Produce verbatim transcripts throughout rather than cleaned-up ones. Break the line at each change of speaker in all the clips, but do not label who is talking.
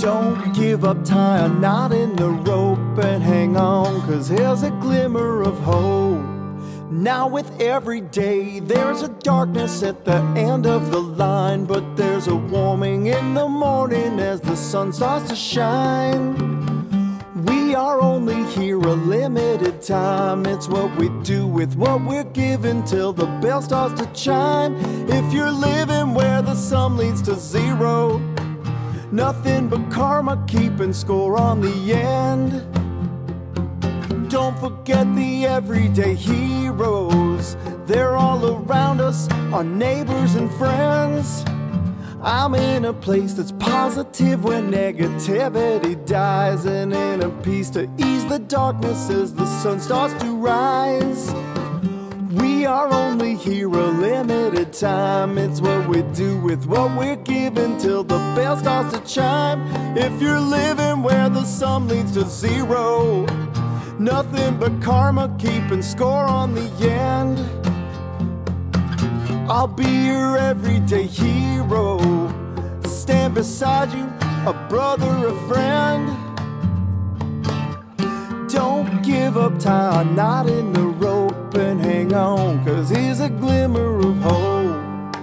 Don't give up, tie a knot in the rope and hang on, 'cause here's a glimmer of hope. Now with every day there's a darkness at the end of the line, but there's a warming in the morning as the sun starts to shine. We are only here a limited time. It's what we do with what we're given till the bell starts to chime. If you're living where the sum leads to zero, nothing but karma keeping score on the end. Don't forget the everyday heroes. They're all around us, our neighbors and friends. I'm in a place that's positive where negativity dies, and in a peace to ease the darkness as the sun starts to rise. We are only here a limited time. It's what we do with what we're given till the bell starts to chime. If you're living where the sum leads to zero, nothing but karma keeping score on the end. I'll be your everyday hero, stand beside you, a brother, a friend. Don't give up, tie a knot in the rope and hang on, 'cause here's a glimmer of hope.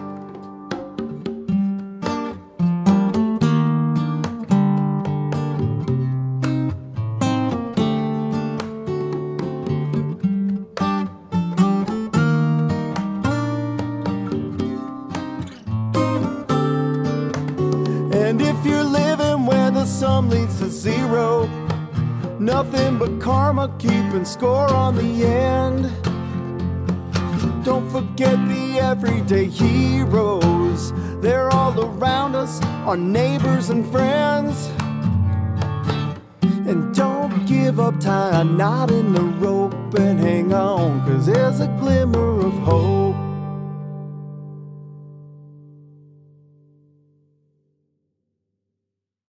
And if you're living where the sum leads to zero, nothing but karma keeping score on the end. Don't forget the everyday heroes. They're all around us, our neighbors and friends. And don't give up, tie a knot in the rope